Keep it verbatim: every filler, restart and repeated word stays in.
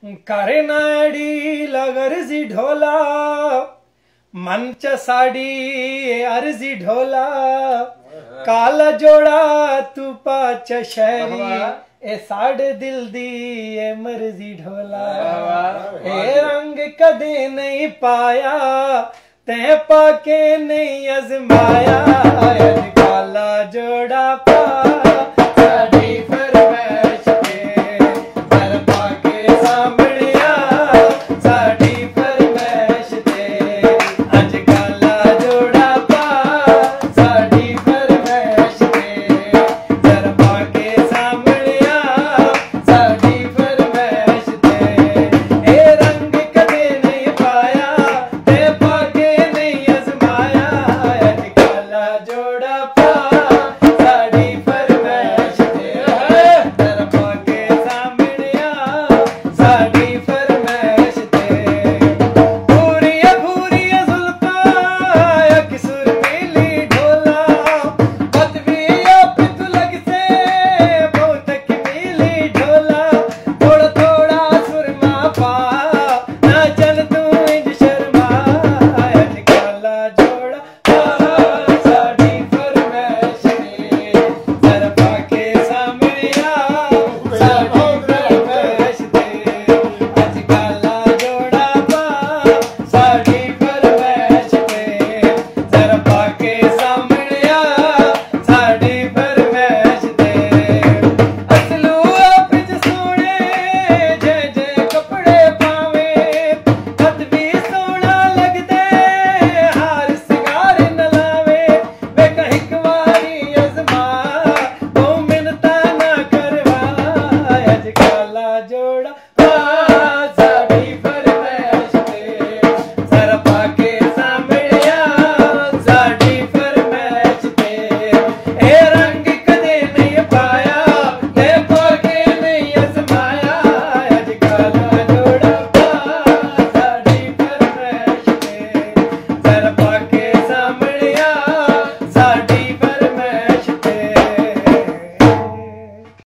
करे नाड़ी लगर्जी ढोला मंच साड़ी अर्जी ढोला काला जोड़ा तू पाच शहरी ए साढ़े दिल दी ए मर्जी ढोला ए रंग कदे नहीं पाया ते पाके नहीं अजमाया काला जोड़ा पा साड़ी फरमाइश पे सर पाके सामड़िया साड़ी फरमाइश पे अज काला जोड़ा पा साड़ी फरमाइश पे सर पाके सामड़िया साड़ी फरमाइश पे ए रंग कदे नहीं पाया ते पाके नहीं अजमाया अज काला जोड़ा पा साड़ी फरमाइश पे सर पाके सामड़िया साड़ी फरमाइश पे भूरिया भूरिया जुल्फा एक सुरमीली ढोला बदविया पित लगसे बहुत कमीली ढोला थोड़ा थोड़ा सुरमा पा ना चल तू इंज शर्मा अज काला जोड़ा पा साड़ी फरमाइश पे सर पाके सामड़िया साड़ी फरमाइश पे अज काला जोड़ा पा साड़ी फरमाइश पे सर पाके सामड़िया साड़ी फरमाइश पे असलू आप च सोने जे जे कपड़े पावे हथ भी सोना लगदे हार सिंगार न लावे वे कहिक वारी अजमा ओ मिन्नता ना करवा अज काला जोड़ा पा साड़ी